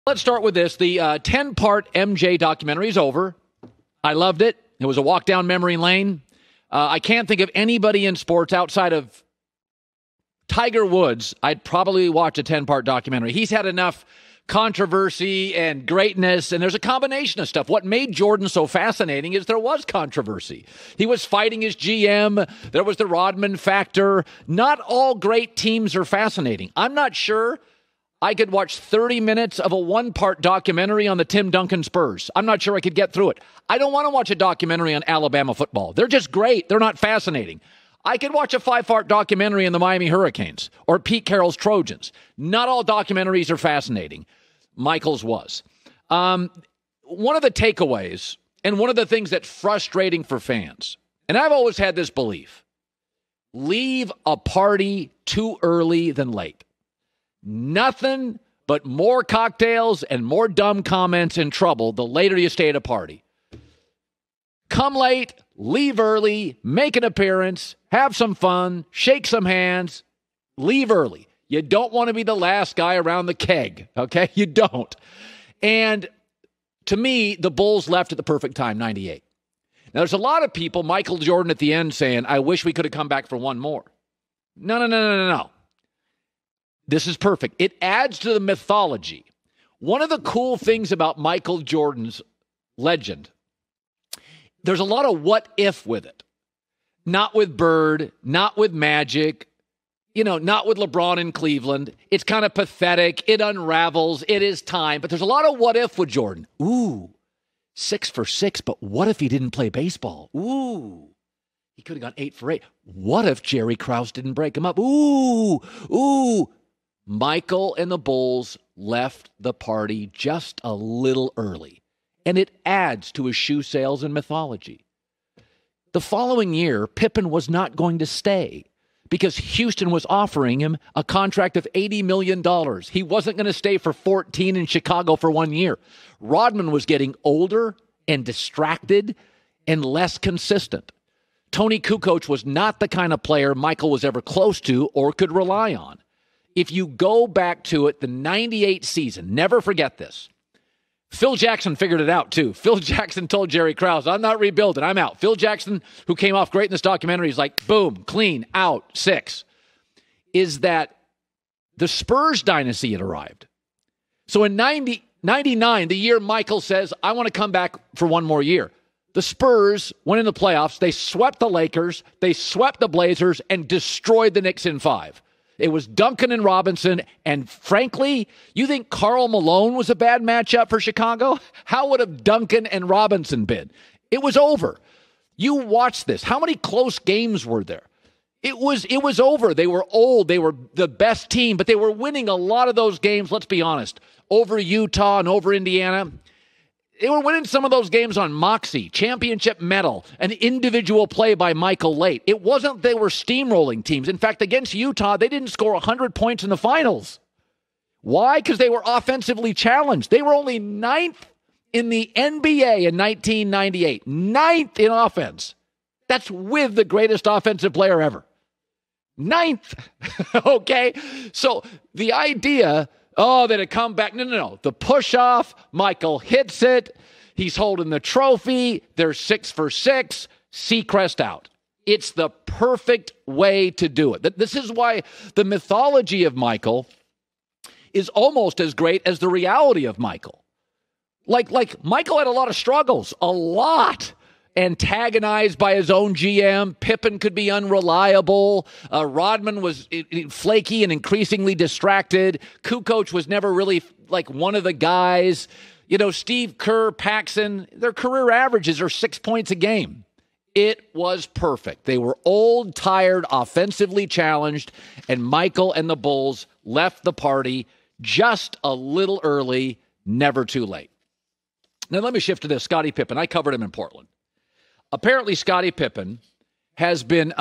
Let's start with this. The 10-part MJ documentary is over. I loved it. It was a walk down memory lane. I can't think of anybody in sports outside of Tiger Woods. I'd probably watch a 10-part documentary. He's had enough controversy and greatness, and there's a combination of stuff. What made Jordan so fascinating is there was controversy. He was fighting his GM. There was the Rodman factor. Not all great teams are fascinating. I'm not sure I could watch 30 minutes of a one-part documentary on the Tim Duncan Spurs. I'm not sure I could get through it. I don't want to watch a documentary on Alabama football. They're just great. They're not fascinating. I could watch a 5-part documentary on the Miami Hurricanes or Pete Carroll's Trojans. Not all documentaries are fascinating. Michael's was. One of the takeaways and one of the things that's frustrating for fans, and I've always had this belief, leave a party too early than late. Nothing but more cocktails and more dumb comments and trouble the later you stay at a party. Come late, leave early, make an appearance, have some fun, shake some hands, leave early. You don't want to be the last guy around the keg, okay? You don't. And to me, the Bulls left at the perfect time, 98. Now, there's a lot of people, Michael Jordan at the end, saying, I wish we could have come back for one more. No. This is perfect. It adds to the mythology. One of the cool things about Michael Jordan's legend, there's a lot of what if with it. Not with Bird, not with Magic, not with LeBron in Cleveland. It's kind of pathetic. It unravels. It is time. But there's a lot of what if with Jordan. Ooh, 6 for 6, but what if he didn't play baseball? Ooh, he could have gone 8 for 8. What if Jerry Krause didn't break him up? Ooh. Michael and the Bulls left the party just a little early, and it adds to his shoe sales and mythology. The following year, Pippen was not going to stay because Houston was offering him a contract of $80 million. He wasn't going to stay for 14 in Chicago for 1 year. Rodman was getting older and distracted and less consistent. Tony Kukoc was not the kind of player Michael was ever close to or could rely on. If you go back to it, the 98 season, never forget this. Phil Jackson figured it out, too. Phil Jackson told Jerry Krause, I'm not rebuilding, I'm out. Phil Jackson, who came off great in this documentary, is like, boom, clean, out, 6. Is that the Spurs dynasty had arrived. So in 99, the year Michael says, I want to come back for one more year, the Spurs went in the playoffs. They swept the Lakers, they swept the Blazers, and destroyed the Knicks in 5. It was Duncan and Robinson, and frankly, you think Karl Malone was a bad matchup for Chicago? How would have Duncan and Robinson been? It was over. You watch this. How many close games were there? It was over. They were old. They were the best team, but they were winning a lot of those games, let's be honest, over Utah and over Indiana. They were winning some of those games on moxie, championship medal, an individual play by Michael late. It wasn't they were steamrolling teams. In fact, against Utah, they didn't score 100 points in the finals. Why? Because they were offensively challenged. They were only 9th in the NBA in 1998. 9th in offense. That's with the greatest offensive player ever. 9th. Okay? So the idea... that it come back. No. The push-off, Michael hits it. He's holding the trophy. They're 6 for 6. Seacrest out. It's the perfect way to do it. This is why the mythology of Michael is almost as great as the reality of Michael. Like Michael had a lot of struggles. A lot. Antagonized by his own GM. Pippen could be unreliable. Rodman was flaky and increasingly distracted. Kukoc was never really like one of the guys. Steve Kerr, Paxson, their career averages are 6 points a game. It was perfect. They were old, tired, offensively challenged, and Michael and the Bulls left the party just a little early, never too late. Now let me shift to this. Scottie Pippen. I covered him in Portland. Apparently, Scottie Pippen has been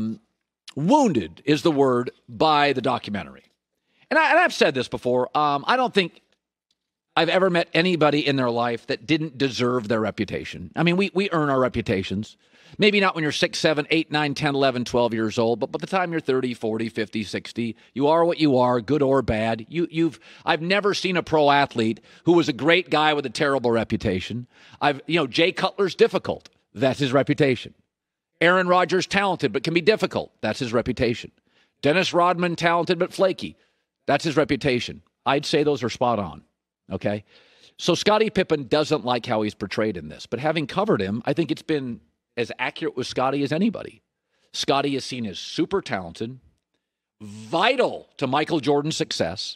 wounded, is the word, by the documentary. And I've said this before. I don't think I've ever met anybody in their life that didn't deserve their reputation. I mean, we earn our reputations. Maybe not when you're 6, 7, 8, 9, 10, 11, 12 years old, but by the time you're 30, 40, 50, 60, you are what you are, good or bad. I've never seen a pro athlete who was a great guy with a terrible reputation. Jay Cutler's difficult. That's his reputation. Aaron Rodgers, talented, but can be difficult. That's his reputation. Dennis Rodman, talented, but flaky. That's his reputation. I'd say those are spot on. Okay? So Scottie Pippen doesn't like how he's portrayed in this, but having covered him, I think it's been as accurate with Scottie as anybody. Scottie is seen as super talented, vital to Michael Jordan's success,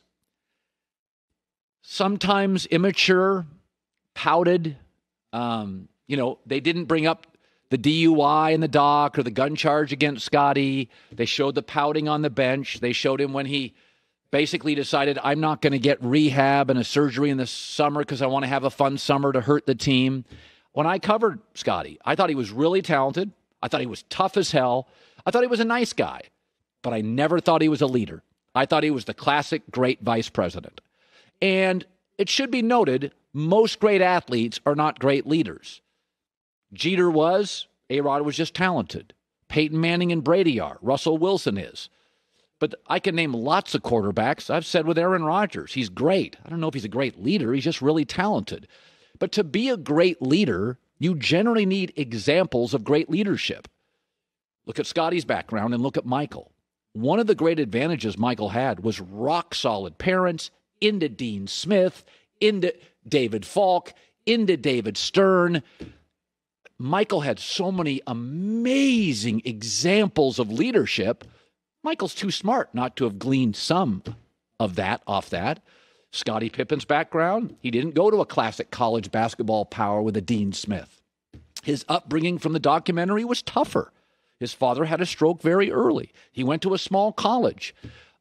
sometimes immature, pouted. They didn't bring up the DUI in the doc or the gun charge against Scottie. They showed the pouting on the bench. They showed him when he basically decided, I'm not going to get rehab and a surgery in the summer because I want to have a fun summer to hurt the team. When I covered Scottie, I thought he was really talented. I thought he was tough as hell. I thought he was a nice guy. But I never thought he was a leader. I thought he was the classic great vice president. And it should be noted, most great athletes are not great leaders. Jeter was. A-Rod was just talented. Peyton Manning and Brady are. Russell Wilson is. But I can name lots of quarterbacks. I've said with Aaron Rodgers, he's great. I don't know if he's a great leader. He's just really talented. But to be a great leader, you generally need examples of great leadership. Look at Scottie's background and look at Michael. One of the great advantages Michael had was rock-solid parents, into Dean Smith, into David Falk, into David Stern. Michael had so many amazing examples of leadership. Michael's too smart not to have gleaned some of that off that. Scottie Pippen's background, he didn't go to a classic college basketball power with a Dean Smith. His upbringing from the documentary was tougher. His father had a stroke very early. He went to a small college.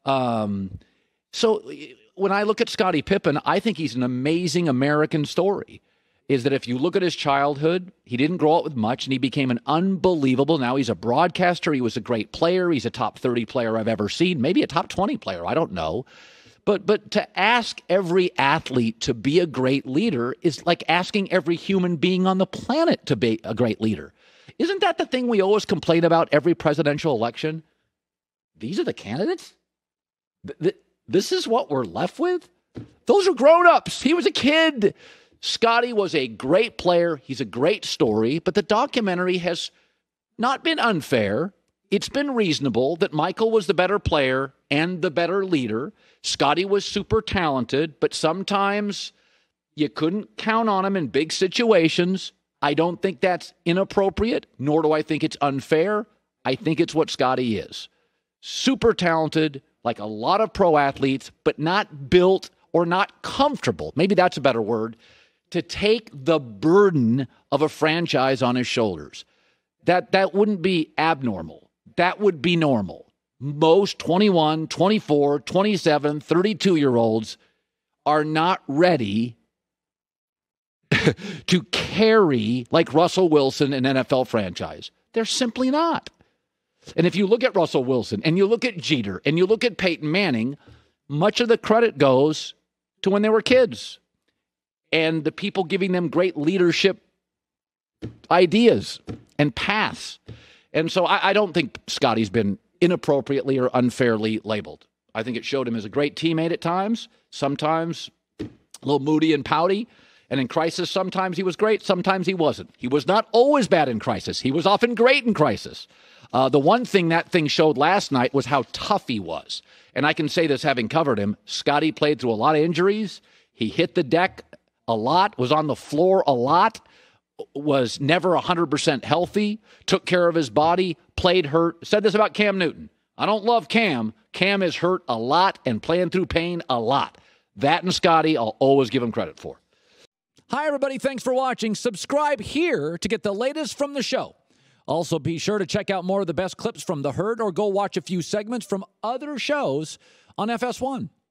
So when I look at Scottie Pippen, I think he's an amazing American story. Is that if you look at his childhood, he didn't grow up with much, and he became an unbelievable. Now he's a broadcaster. He was a great player. He's a top 30 player I've ever seen, maybe a top 20 player. I don't know. But to ask every athlete to be a great leader is like asking every human being on the planet to be a great leader. Isn't that the thing we always complain about every presidential election? These are the candidates? This is what we're left with? Those are grown-ups. He was a kid. Scottie was a great player. He's a great story. But the documentary has not been unfair. It's been reasonable that Michael was the better player and the better leader. Scottie was super talented, but sometimes you couldn't count on him in big situations. I don't think that's inappropriate, nor do I think it's unfair. I think it's what Scottie is. Super talented, like a lot of pro athletes, but not built or not comfortable, maybe that's a better word, to take the burden of a franchise on his shoulders. That wouldn't be abnormal. That would be normal. Most 21, 24, 27, 32-year-olds are not ready to carry like Russell Wilson an NFL franchise. They're simply not. And if you look at Russell Wilson and you look at Jeter and you look at Peyton Manning, much of the credit goes to when they were kids and the people giving them great leadership ideas and paths. And so I don't think Scottie's been inappropriately or unfairly labeled. I think it showed him as a great teammate at times, sometimes a little moody and pouty. And in crisis, sometimes he was great, sometimes he wasn't. He was not always bad in crisis. He was often great in crisis. The one thing that thing showed last night was how tough he was. And I can say this having covered him. Scottie played through a lot of injuries. He hit the deck a lot, was on the floor a lot, was never 100% healthy, took care of his body, played hurt. Said this about Cam Newton. I don't love Cam. Cam is hurt a lot and playing through pain a lot. That and Scottie, I'll always give him credit for. Hi, everybody. Thanks for watching. Subscribe here to get the latest from the show. Also, be sure to check out more of the best clips from The Herd or go watch a few segments from other shows on FS1.